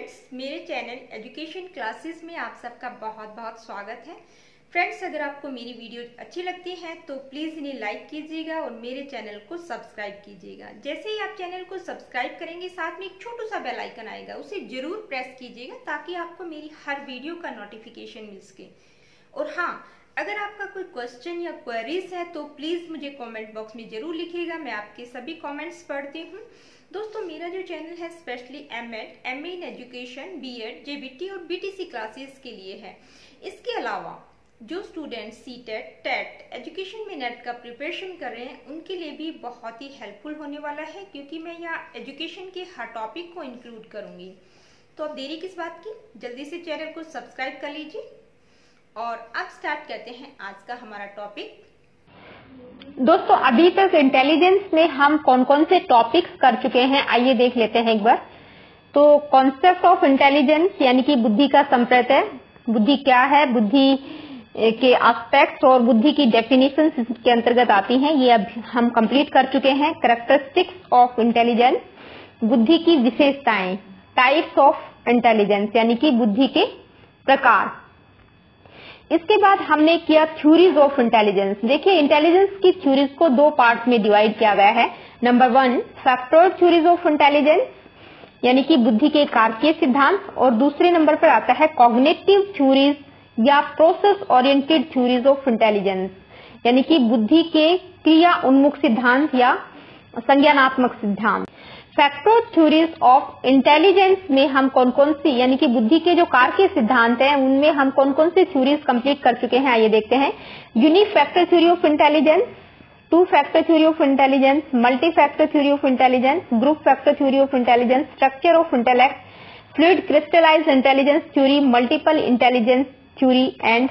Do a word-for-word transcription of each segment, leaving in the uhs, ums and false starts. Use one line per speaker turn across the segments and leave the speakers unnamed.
Friends, मेरे channel education classes में आप सबका बहुत बहुत स्वागत है। फ्रेंड्स, अगर आपको मेरी वीडियो अच्छी लगती है तो प्लीज़ इन्हें लाइक कीजिएगा और मेरे चैनल को सब्सक्राइब कीजिएगा। जैसे ही आप चैनल को सब्सक्राइब करेंगे, साथ में एक छोटा सा बेल आइकन आएगा, उसे जरूर प्रेस कीजिएगा ताकि आपको मेरी हर वीडियो का नोटिफिकेशन मिल सके। और हाँ, अगर आपका कोई क्वेश्चन या क्वेरीज है तो प्लीज़ मुझे कमेंट बॉक्स में जरूर लिखिएगा, मैं आपके सभी कमेंट्स पढ़ती हूँ। दोस्तों, मेरा जो चैनल है specially M Ed, M A in education, B Ed, J B T और बी टी सी क्लासेस के लिए है। इसके अलावा जो student C TET, TET, education में नेट का प्रिपरेशन कर रहे हैं, उनके लिए भी बहुत ही हेल्पफुल होने वाला है, क्योंकि मैं यहाँ एजुकेशन के हर टॉपिक को इंक्लूड करूँगी। तो अब देरी किस बात की, जल्दी से चैनल को सब्सक्राइब कर लीजिए। और अब स्टार्ट करते हैं आज का हमारा टॉपिक।
दोस्तों, अभी तक इंटेलिजेंस में हम कौन कौन से टॉपिक्स कर चुके हैं, आइए देख लेते हैं एक बार। तो कॉन्सेप्ट ऑफ इंटेलिजेंस यानी कि बुद्धि का संप्रत्यय, बुद्धि क्या है, बुद्धि के एस्पेक्ट्स और बुद्धि की डेफिनेशंस के अंतर्गत आती हैं, ये अब हम कंप्लीट कर चुके हैं। कैरेक्टरिस्टिक्स ऑफ इंटेलिजेंस, बुद्धि की विशेषताएं, टाइप्स ऑफ इंटेलिजेंस यानी कि बुद्धि के प्रकार। इसके बाद हमने किया थ्योरीज ऑफ इंटेलिजेंस। देखिए, इंटेलिजेंस की थ्योरीज को दो पार्ट में डिवाइड किया गया है। Number one, factoid theories of intelligence यानी कि बुद्धि के कारकीय सिद्धांत, और दूसरे नंबर पर आता है कॉग्निटिव थ्योरीज या process oriented theories of intelligence यानी कि बुद्धि के क्रिया उन्मुख सिद्धांत या संज्ञानात्मक सिद्धांत। फैक्टोइड थ्योरीज ऑफ इंटेलिजेंस में हम कौन कौन सी यानी कि बुद्धि के जो कारकीय सिद्धांत हैं, उनमें हम कौन कौन सी थ्योरीज कंप्लीट कर चुके हैं, आइए देखते हैं। Unique factor theory of intelligence, two factor theory of intelligence, multi factor theory of intelligence, group factor theory of intelligence, structure of intellect, fluid crystallised intelligence theory, multiple intelligence theory and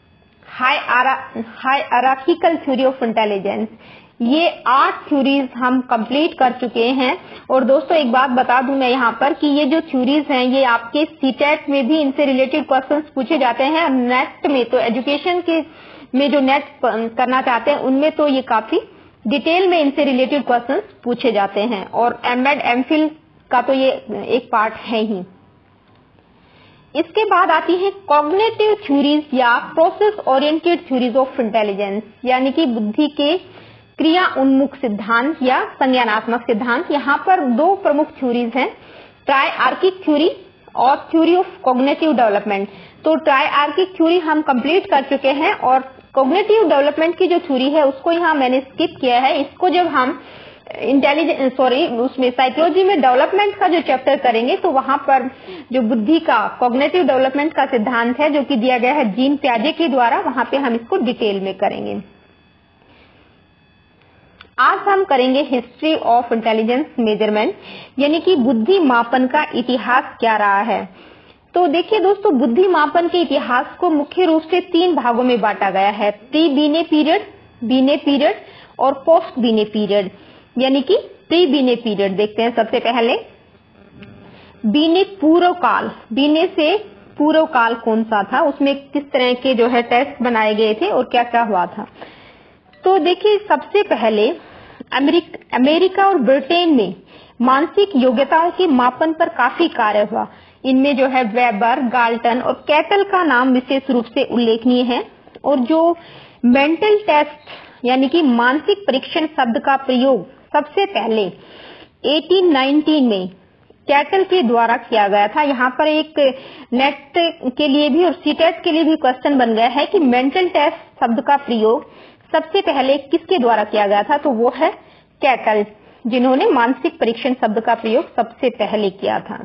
hierarchical theory of intelligence. ये आठ theories हम complete कर चुके हैं। और दोस्तों, एक बात बता दूं मैं यहाँ पर कि ये जो थ्योरीज हैं, ये आपके सीटेट में भी इनसे रिलेटेड क्वेश्चंस पूछे जाते हैं। नेट में तो एजुकेशन के में जो नेट करना चाहते हैं, उनमें तो ये काफी डिटेल में इनसे रिलेटेड क्वेश्चंस पूछे जाते हैं। और एम एड, एम फिल का तो ये एक पार्ट है ही। इसके बाद आती है कॉग्निटिव थ्योरीज या process oriented theories of intelligence यानी कि बुद्धि के क्रिया उन्मुख सिद्धांत या संज्ञानात्मक सिद्धांत। यहाँ पर दो प्रमुख थ्योरीज हैं, ट्राइआर्किक थ्योरी और थ्योरी ऑफ कॉग्निटिव डेवलपमेंट। तो ट्राइआर्किक थ्योरी हम कंप्लीट कर चुके हैं, और कॉग्निटिव डेवलपमेंट की जो थ्योरी है उसको यहाँ मैंने स्किप किया है। इसको जब हम इंटेलिजेंस सॉरी उसमें साइकोलॉजी में डेवलपमेंट का जो चैप्टर करेंगे, तो वहां पर जो बुद्धि का कॉग्निटिव डेवलपमेंट का सिद्धांत है जो कि दिया गया है जीन प्याजे के द्वारा, वहां पे हम इसको डिटेल में करेंगे। आज हम करेंगे हिस्ट्री ऑफ इंटेलिजेंस मेजरमेंट यानी कि बुद्धि मापन का इतिहास क्या रहा है। तो देखिए दोस्तों, बुद्धि मापन के इतिहास को मुख्य रूप से तीन भागों में बांटा गया है, प्री बीने पीरियड, बीने पीरियड और पोस्ट बीने पीरियड यानी कि प्री बीने पीरियड। देखते हैं सबसे पहले बीने पूर्व काल। बीने से पूर्व काल कौन सा था, उसमें किस तरह के जो है टेस्ट बनाए गए थे और क्या क्या हुआ था। तो देखिए, सबसे पहले अमेरिक, अमेरिका और ब्रिटेन में मानसिक योग्यताओं के मापन पर काफी कार्य हुआ। इनमें जो है वेबर, गाल्टन और कैटल का नाम विशेष रूप से उल्लेखनीय है। और जो मेंटल टेस्ट यानी कि मानसिक परीक्षण शब्द का प्रयोग सबसे पहले अठारह सौ उन्नीस में कैटल के द्वारा किया गया था। यहाँ पर एक नेट के लिए भी और सीटेट के लिए भी क्वेश्चन बन गया है कि मेंटल टेस्ट शब्द का प्रयोग सबसे पहले किसके द्वारा किया गया था, तो वो है कैटल, जिन्होंने मानसिक परीक्षण शब्द का प्रयोग सबसे पहले किया था।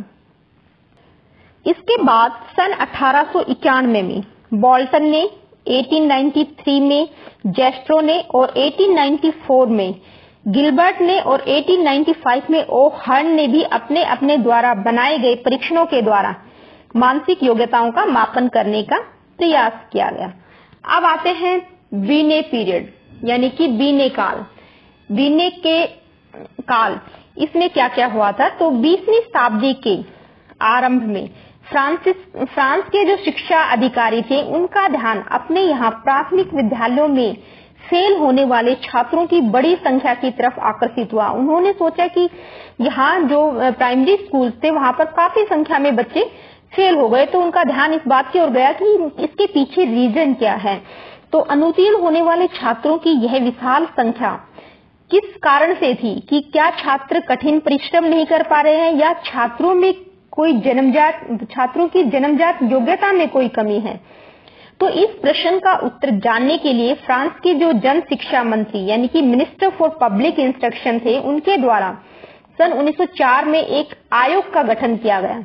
इसके बाद सन अठारह सौ इक्यानवे में बोल्टन ने, अठारह सौ तिरानवे में जेस्ट्रो ने और अठारह सौ चौरानवे में गिलबर्ट ने और अठारह सौ पचानवे में ओ हर्न ने भी अपने अपने द्वारा बनाए गए परीक्षणों के द्वारा मानसिक योग्यताओं का मापन करने का प्रयास किया गया। अब आते हैं बीने पीरियड यानी कि बीने काल। बीने के काल, इसमें क्या क्या हुआ था, तो बीसवीं शताब्दी के आरंभ में फ्रांसिस फ्रांस के जो शिक्षा अधिकारी थे, उनका ध्यान अपने यहाँ प्राथमिक विद्यालयों में फेल होने वाले छात्रों की बड़ी संख्या की तरफ आकर्षित हुआ। उन्होंने सोचा कि यहाँ जो प्राइमरी स्कूल थे वहां पर काफी संख्या में बच्चे फेल हो गए, तो उनका ध्यान इस बात की ओर गया कि इसके पीछे रीजन क्या है। तो अनुत्तीर्ण होने वाले छात्रों की यह विशाल संख्या किस कारण से थी कि क्या छात्र कठिन परिश्रम नहीं कर पा रहे हैं या छात्रों में कोई जन्मजात छात्रों की जन्मजात योग्यता में कोई कमी है। तो इस प्रश्न का उत्तर जानने के लिए फ्रांस के जो जन शिक्षा मंत्री यानी कि मिनिस्टर फॉर पब्लिक इंस्ट्रक्शन थे, उनके द्वारा सन उन्नीस सौ चार में एक आयोग का गठन किया गया।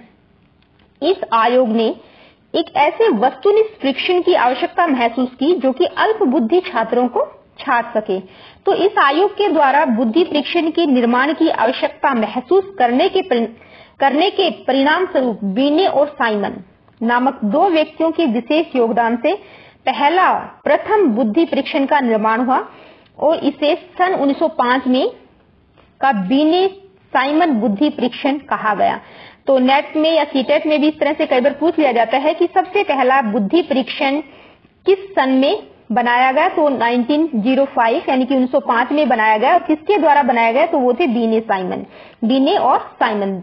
इस आयोग ने एक ऐसे वस्तुनिष्ठ परीक्षण की आवश्यकता महसूस की जो कि अल्प बुद्धि छात्रों को छाट सके। तो इस आयोग के द्वारा बुद्धि परीक्षण के निर्माण की आवश्यकता महसूस करने के करने के परिणाम स्वरूप बीने और साइमन नामक दो व्यक्तियों के विशेष योगदान से पहला प्रथम बुद्धि परीक्षण का निर्माण हुआ और इसे सन उन्नीस सौ पाँच में का बीने साइमन बुद्धि परीक्षण कहा गया। तो नेट में या सीटेट में भी इस तरह से कई बार पूछ लिया जाता है कि सबसे पहला बुद्धि परीक्षण किस सन में बनाया गया। तो उन्नीस सौ पाँच यानी कि उन्नीस सौ पाँच में बनाया गया और किसके द्वारा बनाया गया, तो वो थे बीने साइमन बीने और साइमन।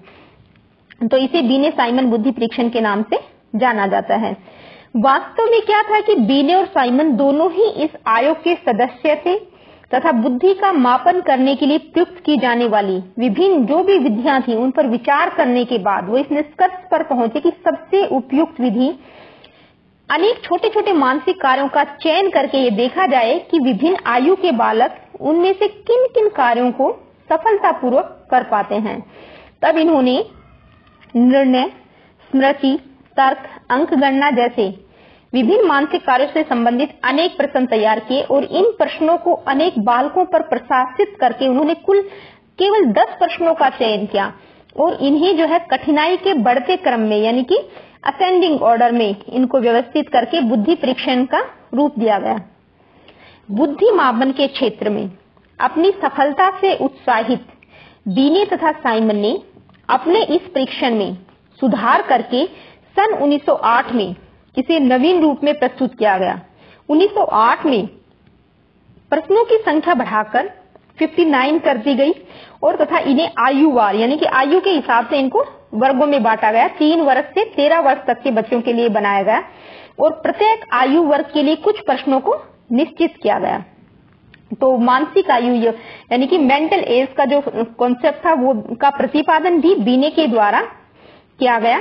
तो इसे बीने साइमन बुद्धि परीक्षण के नाम से जाना जाता है। वास्तव में क्या था कि बीने और साइमन दोनों ही इस आयोग के सदस्य थे तथा बुद्धि का मापन करने के लिए प्रयुक्त की जाने वाली विभिन्न जो भी विधियां थी उन पर विचार करने के बाद वो इस निष्कर्ष पर पहुंचे कि सबसे उपयुक्त विधि अनेक छोटे छोटे मानसिक कार्यों का चयन करके ये देखा जाए कि विभिन्न आयु के बालक उनमें से किन किन कार्यों को सफलतापूर्वक कर पाते हैं। तब इन्होंने निर्णय, स्मृति, तर्क, अंक गणना जैसे विभिन्न मानसिक कार्यों से संबंधित अनेक प्रश्न तैयार किए और इन प्रश्नों को अनेक बालकों पर प्रशासित करके उन्होंने कुल केवल दस प्रश्नों का चयन किया और इन्हें जो है कठिनाई के बढ़ते क्रम में यानी कि असेंडिंग ऑर्डर में इनको व्यवस्थित करके बुद्धि परीक्षण का रूप दिया गया। बुद्धि मापन के क्षेत्र में अपनी सफलता से उत्साहित बीने तथा साइमन ने अपने इस परीक्षण में सुधार करके सन उन्नीस सौ आठ में इसे नवीन रूप में प्रस्तुत किया गया। उन्नीस सौ आठ में प्रश्नों की संख्या बढ़ाकर उनसठ कर दी गई और तथा इन्हें आयुवार यानी कि आयु के हिसाब से इनको वर्गों में बांटा गया। तीन वर्ष से तेरह वर्ष तक के बच्चों के लिए बनाया गया और प्रत्येक आयु वर्ग के लिए कुछ प्रश्नों को निश्चित किया गया। तो मानसिक आयु यानी कि मेंटल एज का जो कॉन्सेप्ट था वो का प्रतिपादन भी बीने के द्वारा किया गया।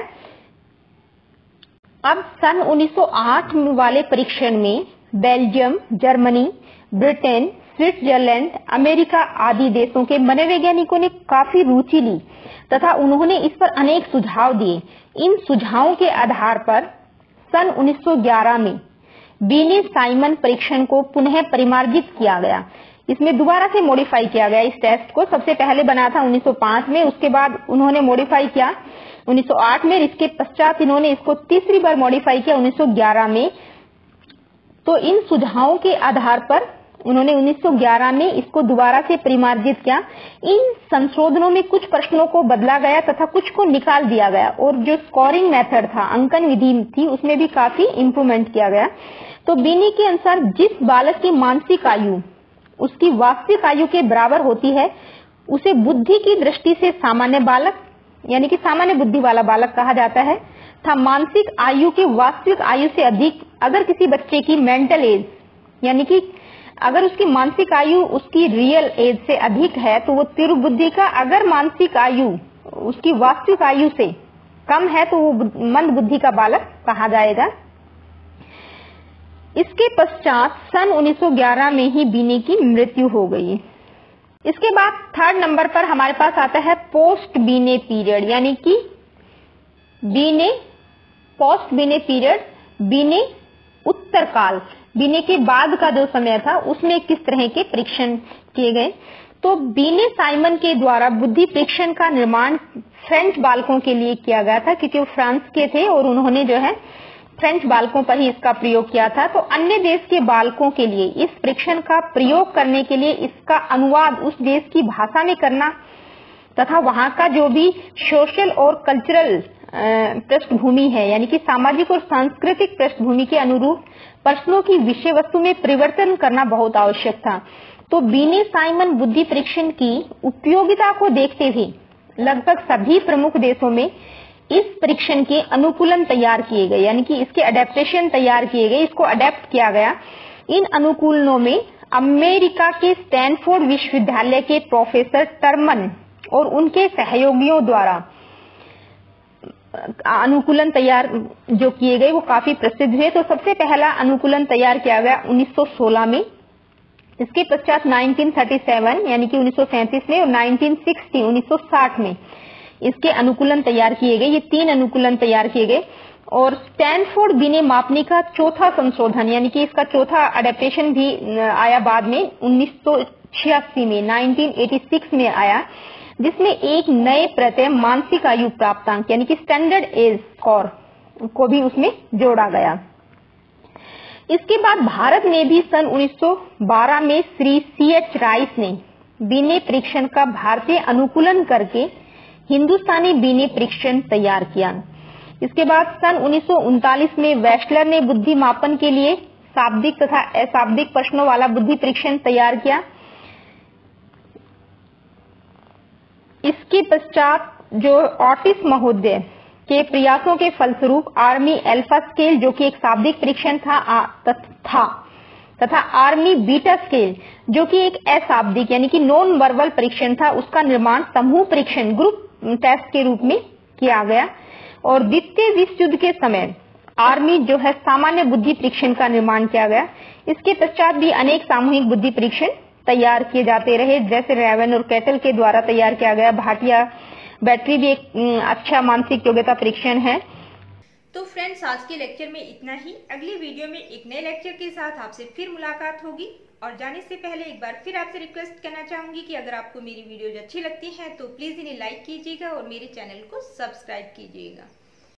अब सन उन्नीस सौ आठ वाले परीक्षण में Belgium, Germany, Britain, Switzerland, America आदि देशों के मनोवैज्ञानिकों ने काफी रुचि ली तथा उन्होंने इस पर अनेक सुझाव दिए। इन सुझावों के आधार पर सन उन्नीस सौ ग्यारह में बीने साइमन परीक्षण को पुनः परिमार्जित किया गया। इसमें दोबारा से मॉडिफाई किया गया। इस टेस्ट को सबसे पहले बना था उन्नीस सौ पाँच में, उसके बाद उन्होंने मॉडिफाई किया उन्नीस सौ आठ में, इसके पश्चात इन्होंने इसको तीसरी बार मॉडिफाई किया उन्नीस सौ ग्यारह में। तो इन सुझावों के आधार पर उन्होंने उन्नीस सौ ग्यारह में इसको दोबारा से परिमार्जित किया। इन संशोधनों में कुछ प्रश्नों को बदला गया तथा कुछ को निकाल दिया गया और जो स्कोरिंग मेथड था, अंकन विधि थी, उसमें भी काफी इम्प्रूवमेंट किया गया। तो बीने के अनुसार जिस बालक की मानसिक आयु उसकी वास्तविक आयु के बराबर होती है उसे बुद्धि की दृष्टि से सामान्य बालक यानी कि सामान्य बुद्धि वाला बालक कहा जाता है। था मानसिक आयु के वास्तविक आयु से अधिक अगर किसी बच्चे की मेंटल एज यानी कि अगर उसकी मानसिक आयु उसकी रियल एज से अधिक है तो वो तीव्र बुद्धि का, अगर मानसिक आयु उसकी वास्तविक आयु से कम है तो वो मंद बुद्धि का बालक कहा जाएगा। इसके पश्चात सन उन्नीस सौ ग्यारह में ही बीने की मृत्यु हो गई। इसके बाद थर्ड नंबर पर हमारे पास आता है पोस्ट बीने पीरियड यानी कि बीने पोस्ट बीने पीरियड, बीने उत्तरकाल, बीने के बाद का जो समय था उसमें किस तरह के परीक्षण किए गए। तो बीने साइमन के द्वारा बुद्धि परीक्षण का निर्माण फ्रेंच बालकों के लिए किया गया था क्योंकि वो फ्रांस के थे और उन्होंने जो है फ्रेंच बालकों पर ही इसका प्रयोग किया था। तो अन्य देश के बालकों के लिए इस परीक्षण का प्रयोग करने के लिए इसका अनुवाद उस देश की भाषा में करना तथा वहां का जो भी सोशल और कल्चरल पृष्ठभूमि है यानी कि सामाजिक और सांस्कृतिक पृष्ठभूमि के अनुरूप प्रश्नों की विषय वस्तु में परिवर्तन करना बहुत आवश्यक था। तो बीने साइमन बुद्धि परीक्षण की उपयोगिता को देखते हुए लगभग सभी प्रमुख देशों में इस परीक्षण के अनुकूलन तैयार किए गए, यानी कि इसके अडेप्टेशन तैयार किए गए, इसको अडेप्ट किया गया। इन अनुकूलनों में अमेरिका के स्टैनफोर्ड विश्वविद्यालय के प्रोफेसर टर्मन और उनके सहयोगियों द्वारा अनुकूलन तैयार जो किए गए वो काफी प्रसिद्ध हुए। तो सबसे पहला अनुकूलन तैयार किया गया उन्नीस सौ सोलह में, इसके पश्चात उन्नीस सौ सैंतीस यानी कि उन्नीस सौ सैंतीस में और उन्नीस सौ साठ उन्नीस सौ साठ में इसके अनुकूलन तैयार किए गए। ये तीन अनुकूलन तैयार किए गए और स्टैनफोर्ड बीने मापने का चौथा संशोधन, यानी कि इसका चौथा अडेप्टेशन भी आया बाद में उन्नीस सौ छियासी में उन्नीस सौ छियासी में आया, जिसमें एक नए प्रत्यय मानसिक आयु प्राप्तांक यानी कि स्टैंडर्ड एज स्कोर को भी उसमें जोड़ा गया। इसके बाद भारत में भी सन उन्नीस सौ बारह में श्री सी एच राइस ने बीने परीक्षण का भारतीय अनुकूलन करके हिंदुस्तानी बीने परीक्षण तैयार किया। इसके बाद सन उन्नीस सौ उनतालीस में वेस्टलर ने बुद्धि मापन के लिए शाब्दिक तथा अशाब्दिक प्रश्नों वाला बुद्धि परीक्षण तैयार किया। इसके पश्चात जो ऑटिस महोदय के प्रयासों के फलस्वरूप आर्मी अल्फा स्केल जो कि एक शाब्दिक परीक्षण था तथा तथा आर्मी बीटा स्केल जो कि एक अशाब्दिक यानी कि नॉन वर्बल परीक्षण था, उसका निर्माण समूह परीक्षण ग्रुप टेस्ट के रूप में किया गया। और द्वितीय विश्व युद्ध के समय आर्मी जो है सामान्य बुद्धि परीक्षण का निर्माण किया गया। इसके पश्चात भी अनेक सामूहिक बुद्धि परीक्षण तैयार किए जाते रहे, जैसे रेवन और कैटल के द्वारा तैयार किया गया भाटिया बैटरी भी एक अच्छा मानसिक योग्यता परीक्षण है।
तो फ्रेंड्स, आज के लेक्चर में इतना ही। अगली वीडियो में एक नए लेक्चर के साथ आपसे फिर मुलाकात होगी। और जाने से पहले एक बार फिर आपसे रिक्वेस्ट करना चाहूंगी कि अगर आपको मेरी वीडियोज अच्छी लगती हैं तो प्लीज इन्हें लाइक कीजिएगा और मेरे चैनल को सब्सक्राइब कीजिएगा।